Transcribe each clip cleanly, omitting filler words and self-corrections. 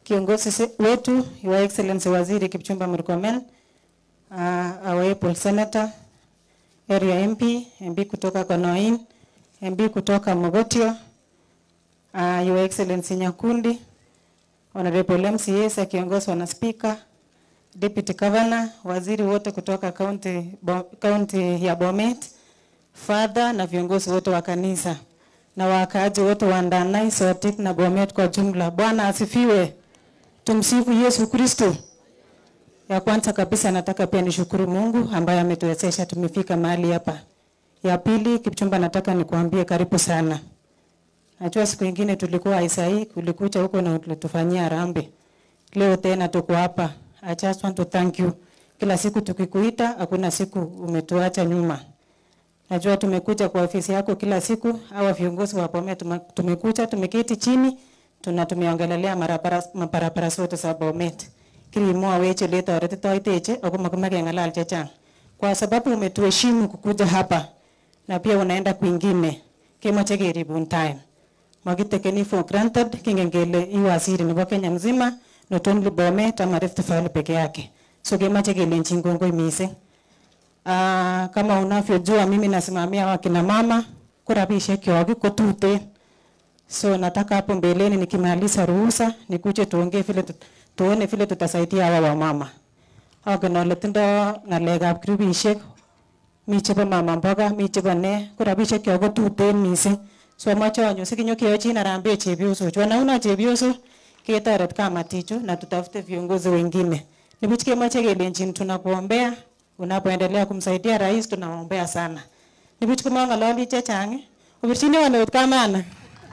kiongozi wetu Your Excellency Waziri Kipchumba Murkomen, our able Senator, Area MP kutoka Konoin, MP kutoka Mogotio, Your Excellency Nyakundi, Honorable MCAs akiongozwa na Speaker, Deputy Governor, waziri wote kutoka county ya Bomet, Father na viongozi wote wa kanisa na wakaaji wote wa Ndanai, Sotik na Bomet kwa jumla. Bwana asifiwe. Tumsifu Yesu Kristo. Ya kwanza kabisa nataka pia nishukuru Mungu ambaye ametuwezesha tumefika mahali hapa. Ya pili, Kipchumba, nataka nikuambie karibu sana. Najua siku nyingine tulikuwa Isai, kulikucha huko na tulitufanyia rambi. Leo tena tuko hapa. I just want to thank you. Kila siku tukikuita, hakuna siku umetuacha nyuma. Najua tumekuja kwa ofisi yako kila siku, hawa viongozi wa Bomet tumekuja, tumeketi chini, tumeongelelea mabarabara zote za Bomet. Kilimoa weche leta oretito iteche, ako makumake ngalal chechang. Kwa sababu umetuheshimu kukuja hapa, na pia unaenda kwingine, kemoche keribun time. Magitekeni for granted, kingengele iwaziri nebo Kenya mzima, not only Bomet ama Rift Valley peke yake. So kemoche kelenjin kongoi mising. Kama unavyojua mimi nasimamia wakina mama, kurabishek yogi kotute. So nataka hapo mbeleni nikimaliza ruhusa nikuje tuone vile tutasaidia hawa wamama. Nole tindo ngalekab kurabishek, mi chebo mama mboga, mi chebo ne, kurabishek yogi kotute mising. So amache anyo sikinyo kiyochi na rambe chebioso. Wanauna chebioso ketoret kamatichu na tutafute viongozi wengine. Nibuch kemoche kelenjin tunakuombea. Unapoendelea kumsaidia rais tunaombea sana. Nibuch kumangalali chechang, ubirchini wanot kamana.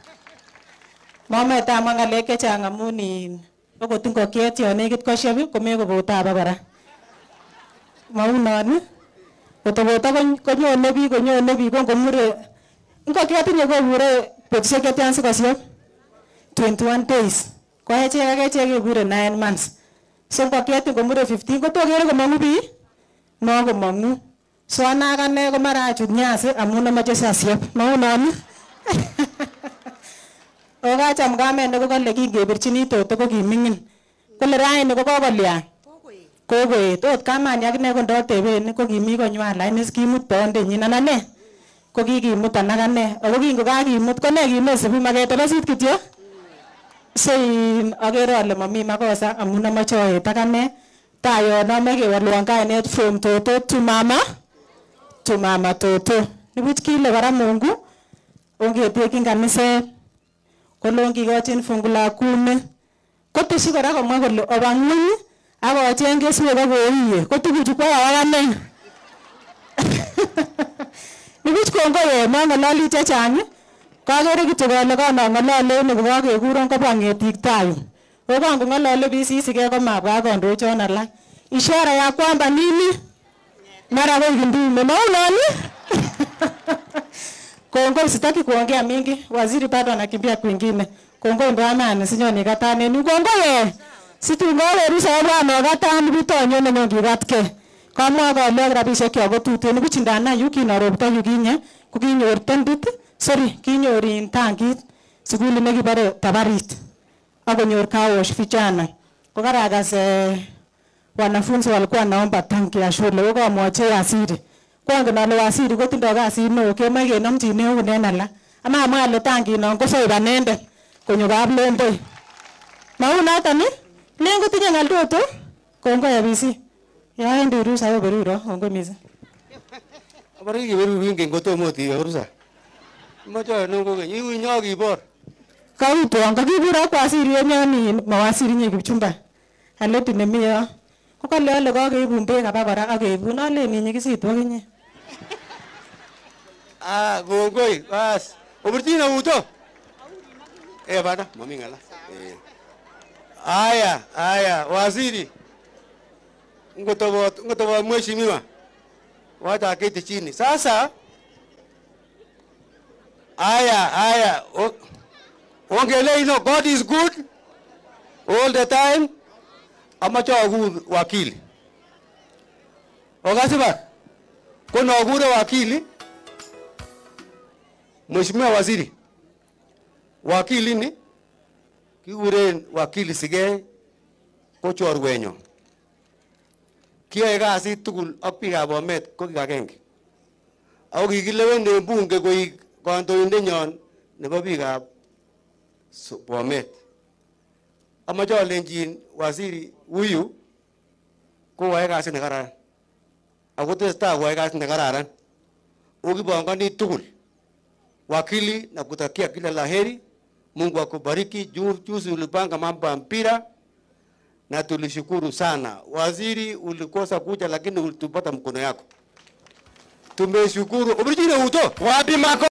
Mama eta mangaleke chechang amuni okot ngokiet yon nekit kosheb komeko bota abakora. Maunon kotobota konyone biik kongomure ngokiet nye kobure betusiek chetian sikosheb 21 days. Ko achek kebure 9 months. So ngokiet ngomure 15 kotokere komangu biik. Mago mangu. So anagane ko mara achut nyasi amun amache sasiep. Maunon. Oga cham gamen ko kole kingebirchini toto ko kimingin. Kole raini ko kokolya. Kokoet. Ot kamani akine ko ndoteben ko kimi konywan lakini skimut bondenyin anane. Ko kikimut anagane. Ako kingo kakimut ko ne kimesibi maketelesit kityo. So agere ale mami makosa amun amache oet akane. Tayo nome kewalwan kainet from Toto to Mama Toto. Nibuch kile kora Mungu ongetekin kaniset kolon kikochin fungu la 10. Koteshi kora komwa kole oba ngweny akocheng keswek akoiye kotuguchu kwa akane. Nibuch kongoi mangalali chechang kagere kityo kole kanangolole ne kokakekuron kobwa ngetik tayo. Oba ngalale bisisike ko mabwa kondochon alak. Ishara ya kwamba nini? Mara wewe ndume maulani. Kongo sitaki kuongea mingi. Waziri bado anakimbia kwingine. Kongo ndo amani sinyoni katane. Ni kongo ye. Situngole rusa bwana katane bitonyo ne nyongi gatke. Kamwa ko le rabishek yogo tute ni bichindana yuki na robta yukinye kukinyor tendit. Sorry, kinyorin tankit. Sukuli nekibare Tabarit. Akonyor kaosh vijana. Kokaragas wanafunzi walikuwa naomba tanki ya shule wakamwache waziri. Kwangu na waziri kotindo kazi no kema kenomchine hunen ala. Ama amwale tanki no kosoiba nende konyo kablende. Mauna ni? Lengo tinye ngal toto kongo ya bisi. Yaende rusa yo beruro kongo mize. Abari kiberu winge ngoto moti rusa. Mocho nongo nyiu nyogi bor. Kauto anga kibura kwa asiri yenyoni mawasiri nye Kipchumba. Aleti nemiyo. Kokale ale kakeibun beek abakora akeibun ale ni nyikisitu akinye. Gongoi bas. Obirtina uto. Bana mami ngala. Aya waziri. Ngotobo mheshimiwa. Wacha keti chini. Sasa aya ongele ino God is good all the time. Amacho agur wakili. Ogasiba. Kuna agure wakili. Mheshimiwa waziri. Wakili ni kiguren wakili Sige ko chorwenyo. Kiyoe kasit tugul ak biikab Bomet ko kibagenge. Ako kikilewen en bunge koik kandoindenyon nebo biikab Bomet. Amache alenjin waziri huyu koyoe kasit nekararan. Ako tesetai koyoe kasit nekararan. Ukipangani tugul. Wakili na kutakia kila laheri. Mungu akubariki. Juzi ulipanga mambo ya mpira na tulishukuru sana. Waziri ulikosa kuja lakini ulitupata mkono yako. Tumeshukuru. Wapi mako?